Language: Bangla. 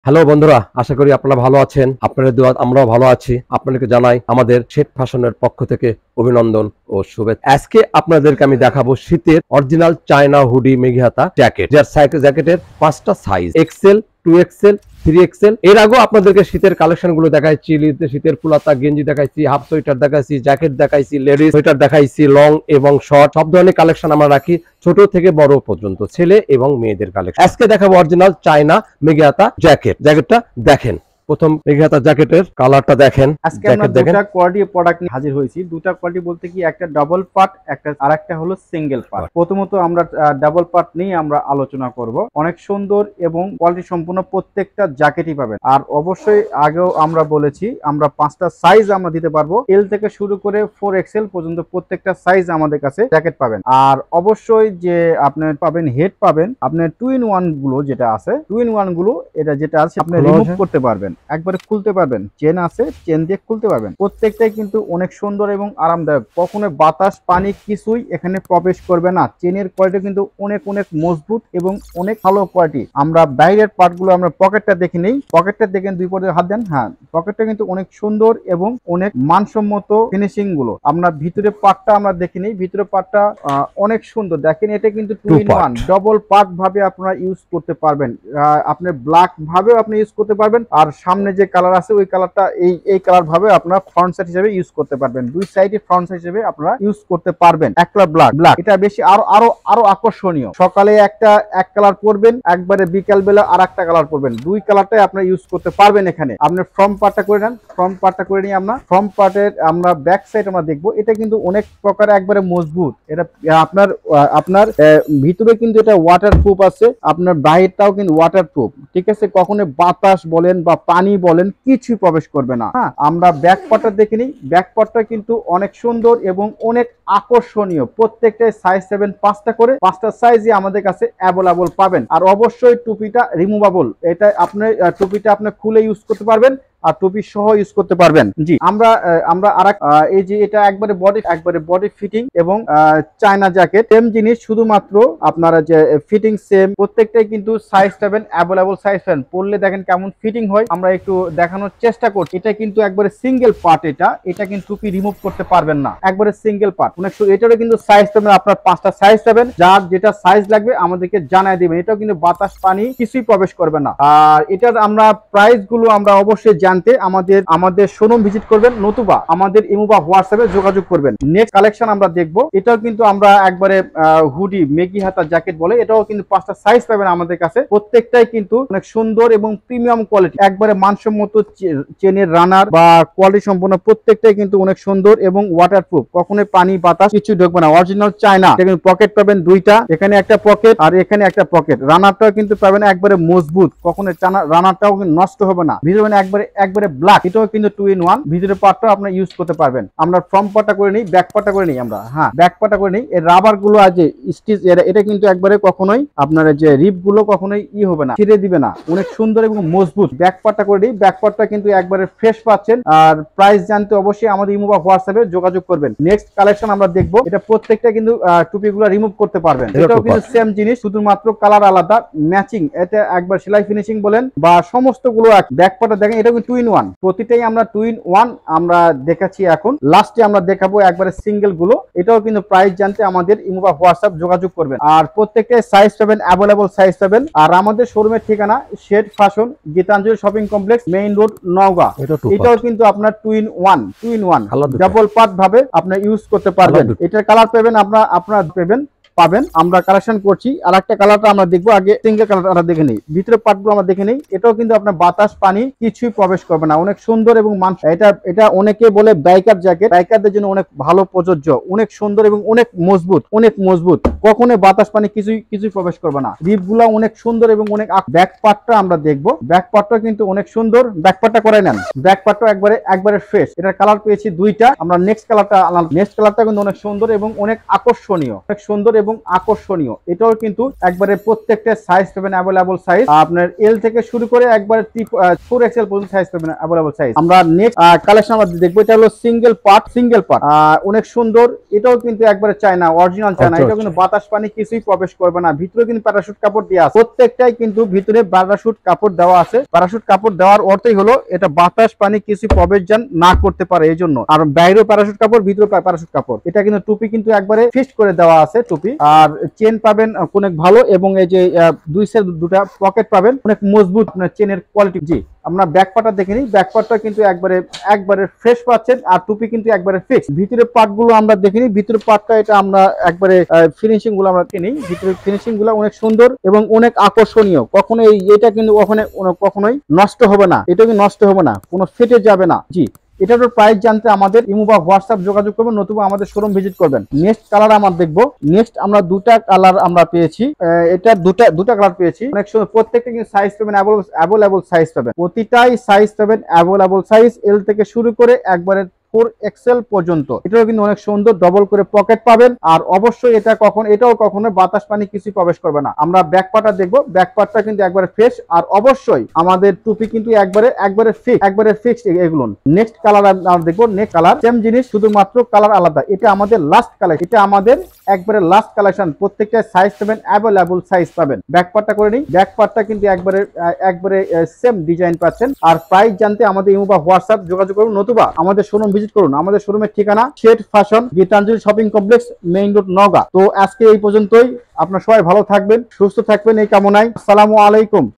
হ্যালো বন্ধুরা, আশা করি আপনারা ভালো আছেন। আপনাদের দোয়া আমরাও ভালো আছি। আপনাদেরকে জানাই আমাদের শেঠ ফ্যাশনের পক্ষ থেকে অভিনন্দন ও শুভেচ্ছা। আজকে আপনাদেরকে আমি দেখাবো শীতের অরিজিনাল চায়না হুডি মেঘি হাতা জ্যাকেট, যার জ্যাকেটের 5টা সাইজ, এক্সেল, 2XL, 3XL। এর আগেও আপনাদেরকে শীতের কালেকশন গুলো দেখাইছি। শীতের ফুলাতা গেঞ্জি দেখাইছি, হাফ সোয়েটার দেখাইছি, জ্যাকেট দেখাইছি, লেডিস সোয়েটার দেখাইছি, লং এবং শর্ট সব ধরনের কালেকশন আমরা রাখি, ছোট থেকে বড় পর্যন্ত, ছেলে এবং মেয়েদের কালেকশন। আজকে দেখাবো অরিজিনাল চায়না মেঘি হাতা জ্যাকেট। জ্যাকেটটা দেখেন, প্রথম মেঘি হাতা জ্যাকেটের কালারটা দেখেন। আজকে আমরা দুটো কোয়ালিটি প্রোডাক্ট নিয়ে হাজির হয়েছি। দুটো কোয়ালিটি বলতে কি, একটা ডাবল পার্ট, একটা আরেকটা হলো সিঙ্গেল পার্ট। প্রথমত আমরা ডাবল পার্ট নিয়ে আমরা আলোচনা করব। অনেক সুন্দর এবং কোয়ালিটি সম্পূর্ণ প্রত্যেকটা জ্যাকেটই পাবেন। আর অবশ্যই আগেও আমরা বলেছি, আমরা 5টা সাইজ আমরা দিতে পারবো। এল থেকে শুরু করে 4XL পর্যন্ত প্রত্যেকটা সাইজ আমাদের কাছে জ্যাকেট পাবেন। আর অবশ্যই যে আপনি পাবেন হেড পাবেন, আপনার 2-in-1 গুলো যেটা আছে, 2-in-1 গুলো এটা যেটা আছে আপনি রিমুভ করতে পারবেন, একবারে খুলতে পারবেন। চেন আছে, চেন দিয়ে খুলতে পারবেন। প্রত্যেকটাই কিন্তু অনেক সুন্দর এবং আরামদায়ক। কখনো বাতাস পানি কিছুই এখানে প্রবেশ করবে না। চেনের কোয়ালিটি কিন্তু অনেক অনেক মজবুত এবং অনেক ভালো কোয়ালিটি। আমরা বাইরের পার্টগুলো, আমরা পকেটটা দেখে নেই। পকেটটা দেখেন, দুই পরে হাত দেন। হ্যাঁ, পকেটটা কিন্তু অনেক সুন্দর এবং অনেক মানসম্মত ফিনিশিং গুলো। আমরা ভিতরে পার্টটা আমরা দেখে নেই। ভিতরে পার্টটা অনেক সুন্দর। দেখেন, এটা কিন্তু 2-in-1 ডবল পার্ট ভাবে আপনারা ইউজ করতে পারবেন। আপনার ব্ল্যাক ভাবেও আপনি ইউজ করতে পারবেন। আর সামনে যে কালার আছে ওই কালারটা এই কালার ভাবে আপনারা ফ্রন্ট সাইড হিসেবে ইউজ করতে পারবেন। দুই সাইডে ফ্রন্ট সাইড হিসেবে আপনারা ইউজ করতে পারবেন। এক কালার ব্ল্যাক, এটা বেশি আরো আকর্ষণীয়। সকালে এক কালার পরবেন, একবারে বিকাল বেলা আর একটা কালার পরবেন। দুই কালারটাই আপনারা ইউজ করতে পারবেন। এখানে আপনার ফ্রন্ট পার্টটা করে নেন। ফ্রন্ট পার্টটা করে নিয়ে ফ্রন্ট পার্টের আমরা ব্যাক সাইড আমরা দেখবো। এটা কিন্তু অনেক প্রকার একবারে মজবুত। এটা আপনার ভিতরে কিন্তু এটা ওয়াটারপ্রুফ আছে, আপনার বাইরেটাও কিন্তু ওয়াটারপ্রুফ। ঠিক আছে, কখনো বাতাস বলেন বা পানি বলেন কিছুই প্রবেশ করবে না। হ্যাঁ, আমরা ব্যাক পার্টটা দেখে নিই। ব্যাক পার্টটা কিন্তু অনেক সুন্দর এবং অনেক আকর্ষণীয়। প্রত্যেকটাই সাইজ 7, 5টা করে, 5টা সাইজই আমাদের কাছে অ্যাভেলেবল পাবেন। আর অবশ্যই টুপিটা রিমুভেবল। এটা আপনি টুপিটা আপনি খুলে ইউজ করতে পারবেন আর টুপি সহ ইউজ করতে পারবেন। জি, আমরা আরেক এই যে এটা একবারে বডি ফিটিং এবং চায়না জ্যাকেট সেম জিনিস, শুধুমাত্র আপনারা যে ফিটিং সেম। প্রত্যেকটাই কিন্তু সাইজ পাবেন, অ্যাভেলেবল সাইজ পাবেন। পরলে দেখেন কেমন ফিটিং হয়, আমরা একটু দেখানোর চেষ্টা করছি। এটা কিন্তু একবারে সিঙ্গেল পার্ট। এটা কিন্তু টুপি রিমুভ করতে পারবেন না, একবারে সিঙ্গেল পার্ট। এটারও কিন্তু সাইজ পাবেন, আপনার 5টা সাইজ পাবেন। যার যেটা সাইজ লাগবে আমাদেরকে জানাই দিবেন। এটাও কিন্তু বাতাস পানি কিছুই প্রবেশ করবে না। আর এটার আমরা প্রাইস গুলো আমরা অবশ্যই জানতে আমাদের শোরুম ভিজিট করবেন, নতুবা আমাদের ইমো বা হোয়াটসঅ্যাপে যোগাযোগ করবেন। নেক্সট কালেকশন আমরা দেখব। এটাও কিন্তু আমরা একবারে হুডি মেঘি হাতা জ্যাকেট বলে, এটাও কিন্তু 5টা সাইজ পাবেন আমাদের কাছে। প্রত্যেকটাই কিন্তু অনেক সুন্দর এবং প্রিমিয়াম কোয়ালিটি, একবারে মানসম্মত চেনের রানার বা কোয়ালিটি সম্পন্ন। প্রত্যেকটাই কিন্তু অনেক সুন্দর এবং ওয়াটারপ্রুফ। কখনোই পানি বাতাস কিছু ঢুকবে না। Original China. এখানে পকেট পাবেন দুইটা, এখানে একটা পকেট আর এখানে একটা পকেট। রানারটাও কিন্তু পাবেন একবারে মজবুত, কখনোই রানারটাও কিন্তু নষ্ট হবে না। ভিতরে একবারে ব্ল্যাক। এটাও কিন্তু 2-in-1। ভিতরে পার্টটা আপনারা ইউজ করতে পারবেন। আমরা ফ্রন্ট পার্টটা করে নিই, ব্যাক পার্টটা করে নিই। আমরা ব্যাক পার্টটা করে নিই। এই রাবার গুলো আছে স্টিচ, এটা কিন্তু একবারে কখনোই আপনার যে রিপ গুলো কখনোই হবে না, ছিঁড়ে দিবে না। অনেক সুন্দর এবং মজবুত। ব্যাক পার্টটা করে নিই। ব্যাক পার্টটা কিন্তু একবারে ফ্রেশ পাচ্ছেন। আর প্রাইস জানতে অবশ্যই আমাদের ইমো বা হোয়াটসঅ্যাপে যোগাযোগ করবেন। নেক্সট কালেকশন আমরা দেখবো। এটা প্রত্যেকটা কিন্তু টুপিগুলো রিমুভ করতে পারবেন। এটাও কিন্তু সেম জিনিস, শুধুমাত্র কালার আলাদা, ম্যাচিং। এটা একবার সেলাই ফিনিশিং বলেন বা সমস্ত গুলো। ব্যাক পার্টটা দেখেন, এটা কিন্তু 2-in-1। প্রতিটাই আমরা 2-in-1 আমরা দেখাচ্ছি। এখন লাস্টে আমরা দেখাবো একবারে সিঙ্গেল গুলো। এটাও কিন্তু প্রাইস জানতে আমাদের ইমো বা হোয়াটসঅ্যাপ যোগাযোগ করবেন। আর প্রত্যেকটাই সাইজ পাবেন, অ্যাভেলেবল সাইজ পাবেন। আর আমাদের শোরুমের ঠিকানা Sheth fashion, Gitanjali shopping complex, main road, Naogaon. এটাও কিন্তু আপনার 2-in-1 ডাবল পার্ট ভাবে আপনার ইউজ করতে পারবেন। এটার কালার পাবেন আপনারা পাবেন। আমরা কালেকশন করছি। আর একটা কালারটা আমরা দেখবো। আগে সিঙ্গেল কালারটা দেখে নিই। ভিতরে পার্টগুলো আমরা দেখে নিই। এটাও কিন্তু আপনার বাতাস পানি কিছুই প্রবেশ করবে না। অনেক সুন্দর এবং এটা অনেকে বলে বাইকার জ্যাকেট, বাইকারদের জন্য অনেক ভালো প্রযোজ্য। অনেক সুন্দর এবং অনেক মজবুত। কখনো বাতাস পানি কিছুই প্রবেশ করবে না। রিপ গুলা অনেক সুন্দর এবং অনেক। ব্যাক পার্টটা আমরা দেখবো। ব্যাক পার্টটা কিন্তু অনেক সুন্দর। ব্যাক পার্টটা করে নেন। ব্যাক পার্টটা একবারে ফ্রেশ। এটার কালার পেয়েছি দুইটা। আমরা নেক্সট কালারটা কিন্তু অনেক সুন্দর এবং অনেক আকর্ষণীয়, অনেক সুন্দর এবং এবং আকর্ষণীয়। এটাও কিন্তু একবারে প্রত্যেকটা সাইজ পাবেন অ্যাভেলেবল সাইজ, আপনার এল থেকে শুরু করে একবারে 4XL পর্যন্ত সাইজ পাবেন অ্যাভেলেবল সাইজ। আমরা নেক্সট কালেকশন আমরা দেখবো, এটা হলো সিঙ্গেল পার্ট অনেক সুন্দর। এটাও কিন্তু একবারে চায়না, অরিজিনাল চায়না। এটাও কিন্তু বাতাস পানি কিছুই প্রবেশ করবে না। ভিতরে কিন্তু প্যারাশুট কাপড় দেওয়া আছে, প্রত্যেকটাই কিন্তু ভিতরে প্যারাশুট কাপড় দেওয়া আছে। প্যারাশুট কাপড় দেওয়ার অর্থই হলো এটা বাতাস পানি কিছু প্রবেশ যান না করতে পারে, এই জন্য। আর বাইরেও প্যারাশুট কাপড়, ভিতরে প্যারাশুট কাপড়। এটা কিন্তু টুপি কিন্তু একবারে ফিক্সড করে দেওয়া আছে টুপি। আর চেন পাবেন অনেক ভালো, এবং এই যে দুই সাইড দুটা পকেট পাবেন অনেক মজবুত চেনের কোয়ালিটি। জি, আমরা ব্যাকপার্টটা দেখে নিই। ব্যাকপার্টটা কিন্তু একবারে ফ্রেশ পাচ্ছেন, আর টুপি কিন্তু একবারে ফিক্স। ভিতরের পার্ট গুলো আমরা দেখে নিই। ভিতরের পার্টটা এটা আমরা একবারে ফিনিশিং গুলো আমরা দেখে নিই। ভিতরের ফিনিশিং গুলো অনেক সুন্দর এবং অনেক আকর্ষণীয়। কখনোই এটা কিন্তু কখনোই নষ্ট হবে না, এটা কিন্তু নষ্ট হবে না, কোনো ফেটে যাবে না। জি, এটার প্রাইস জানতে আমাদের ইমো বা হোয়াটসঅ্যাপ যোগাযোগ করবেন, নতুবা আমাদের শোরুম ভিজিট করবেন। নেক্সট কালার আমরা দেখবো। নেক্সট আমরা দুটা কালার আমরা পেয়েছি, এটা দুটা কালার পেয়েছি। অনেক সুন্দর, প্রত্যেকটা কিন্তু সাইজ পাবেন অ্যাভেলেবল সাইজ পাবেন, প্রতিটাই সাইজ পাবেন অ্যাভেলেবল সাইজ, এল থেকে শুরু করে একবারে 4XL পর্যন্ত। এটাও কিন্তু অনেক সুন্দর, ডবল করে পকেট পাবেন। আর অবশ্যই এটাও কখনো বাতাস পানি কিছু প্রবেশ করবে না। আমরা ব্যাক পার্টটা দেখবো। ব্যাক পার্টটা কিন্তু একবারে ফ্রেশ, আর অবশ্যই আমাদের টুপি কিন্তু একবারে ফিক্সড এগুলো। নেক্সট কালার আমরা দেখবো। নেক্সট কালার সেম জিনিস, শুধুমাত্র কালার আলাদা। এটা আমাদের লাস্ট কালেকশন, এটা আমাদের একবারে লাস্ট কালেকশন। প্রত্যেকটা সাইজ পাবেন অ্যাভেলেবল সাইজ পাবেন। ব্যাক পার্টটা করে নিই। ব্যাক পার্টটা কিন্তু একবারে সেম ডিজাইন পাচ্ছেন। আর প্রাইস জানতে আমাদের ইমো বা হোয়াটসঅ্যাপ যোগাযোগ করুন, নতুবা আমাদের শোরুম ভিজিট করুন। আমাদের শোরুমের ঠিকানা Sheth fashion, Gitanjali shopping complex, main road, Naogaon. তো আজকে এই পর্যন্তই। আপনারা সবাই ভালো থাকবেন, সুস্থ থাকবেন এই কামনায়। আসসালামু আলাইকুম।